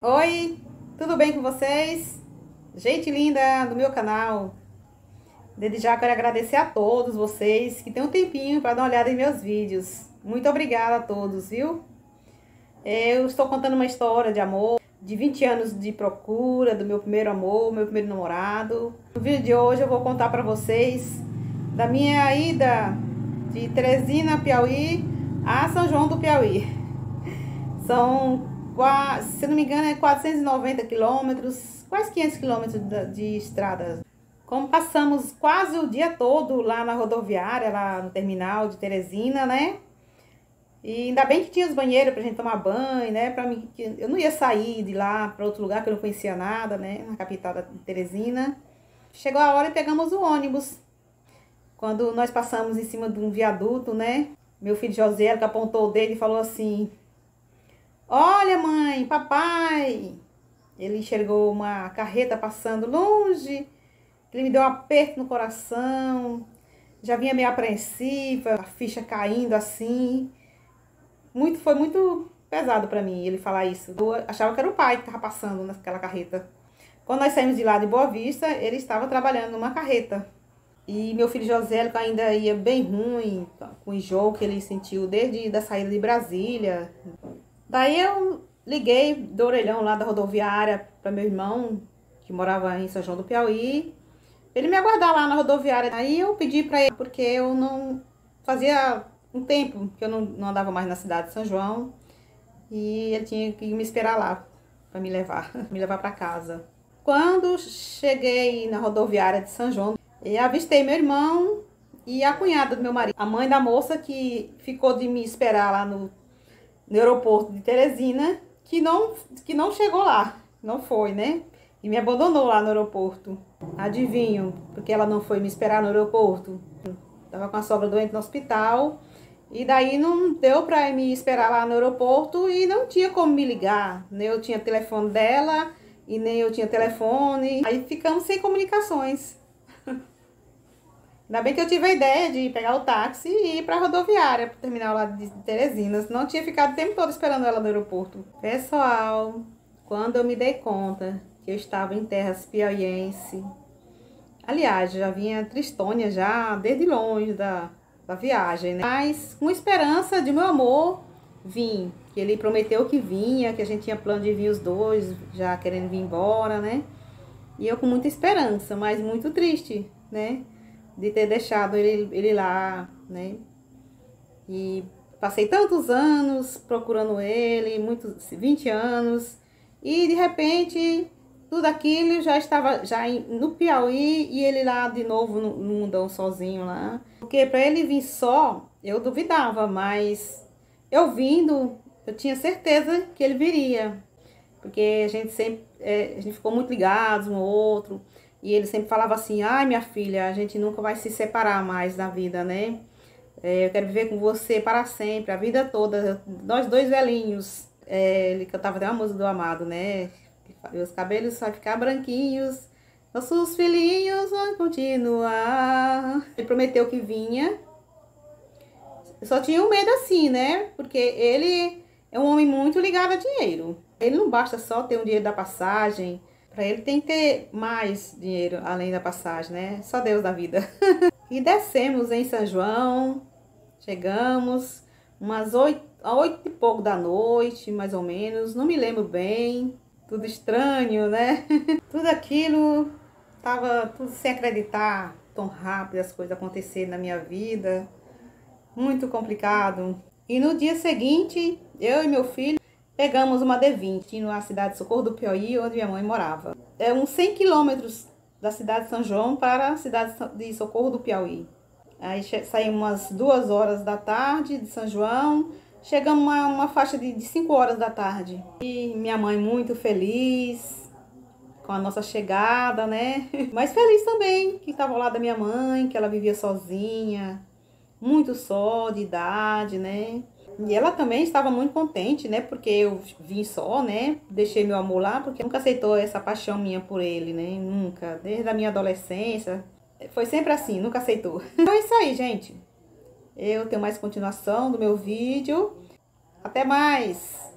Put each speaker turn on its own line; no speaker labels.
Oi, tudo bem com vocês? Gente linda do meu canal. Desde já quero agradecer a todos vocês que têm um tempinho para dar uma olhada em meus vídeos. Muito obrigada a todos, viu? Eu estou contando uma história de amor, de 20 anos de procura, do meu primeiro amor, meu primeiro namorado. No vídeo de hoje eu vou contar para vocês da minha ida de Teresina, Piauí, a São João do Piauí. São, se não me engano, é 490 quilômetros, quase 500 quilômetros de estrada. Como passamos quase o dia todo lá na rodoviária, lá no terminal de Teresina, né? E ainda bem que tinha os banheiros pra gente tomar banho, né? Pra mim, eu não ia sair de lá para outro lugar que eu não conhecia nada, né? Na capital de Teresina. Chegou a hora e pegamos o ônibus. Quando nós passamos em cima de um viaduto, né? Meu filho José, que apontou o dedo e falou assim: "Olha, mãe, papai." Ele enxergou uma carreta passando longe. Ele me deu um aperto no coração. Já vinha meio apreensiva, a ficha caindo assim. Foi muito pesado para mim ele falar isso. Eu achava que era o pai que estava passando naquela carreta. Quando nós saímos de lá de Boa Vista, ele estava trabalhando numa carreta. E meu filho José ainda ia bem ruim, com o enjoo que ele sentiu desde a saída de Brasília. Daí eu liguei do orelhão lá da rodoviária para meu irmão, que morava em São João do Piauí, ele me aguardar lá na rodoviária. Aí eu pedi para ele, porque eu não fazia um tempo que eu não andava mais na cidade de São João, e ele tinha que me esperar lá para me levar para casa. Quando cheguei na rodoviária de São João, eu avistei meu irmão e a cunhada do meu marido, a mãe da moça que ficou de me esperar lá no aeroporto de Teresina, que não chegou lá, não foi, né? E me abandonou lá no aeroporto. Adivinho, porque ela não foi me esperar no aeroporto? Tava com a sogra doente no hospital, e daí não deu pra me esperar lá no aeroporto e não tinha como me ligar. Nem eu tinha telefone dela e nem eu tinha telefone. Aí ficamos sem comunicações. Ainda bem que eu tive a ideia de pegar o táxi e ir pra rodoviária, pro terminal lá de Teresina. Senão eu tinha ficado o tempo todo esperando ela no aeroporto. Pessoal, quando eu me dei conta que eu estava em terras piauiense, aliás, já vinha tristonha já desde longe da viagem, né? Mas com esperança de meu amor vim. Que ele prometeu que vinha, que a gente tinha plano de vir os dois, já querendo vir embora, né? E eu com muita esperança, mas muito triste, né? De ter deixado ele lá, né? E passei tantos anos procurando ele, 20 anos, e de repente tudo aquilo já estava no Piauí e ele lá de novo no mundão sozinho lá. Porque para ele vir só, eu duvidava, mas eu vindo, eu tinha certeza que ele viria. Porque a gente sempre, a gente ficou muito ligados um ao outro. E ele sempre falava assim: "Ai, minha filha, a gente nunca vai se separar mais na vida, né? Eu quero viver com você para sempre, a vida toda." Nós dois velhinhos. Ele cantava até uma música do Amado, né? Os cabelos vão ficar branquinhos, nossos filhinhos vão continuar. Ele prometeu que vinha. Eu só tinha um medo assim, né? Porque ele é um homem muito ligado a dinheiro. Ele não basta só ter um dinheiro da passagem. Para ele tem que ter mais dinheiro além da passagem, né? Só Deus da vida. E descemos em São João. Chegamos umas 8 e pouco da noite, mais ou menos. Não me lembro bem. Tudo estranho, né? Tudo aquilo tava tudo sem acreditar. Tão rápido as coisas acontecerem na minha vida. Muito complicado. E no dia seguinte, eu e meu filho pegamos uma D20 na cidade de Socorro do Piauí, onde minha mãe morava. É uns 100 quilômetros da cidade de São João para a cidade de Socorro do Piauí. Aí saímos umas 2 horas da tarde de São João, chegamos a uma faixa de 5 horas da tarde. E minha mãe muito feliz com a nossa chegada, né? Mas feliz também que estava ao lado da minha mãe, que ela vivia sozinha, muito só, de idade, né? E ela também estava muito contente, né? Porque eu vim só, né? Deixei meu amor lá, porque nunca aceitou essa paixão minha por ele, né? Nunca. Desde a minha adolescência. Foi sempre assim, nunca aceitou. Então é isso aí, gente. Eu tenho mais continuação do meu vídeo. Até mais!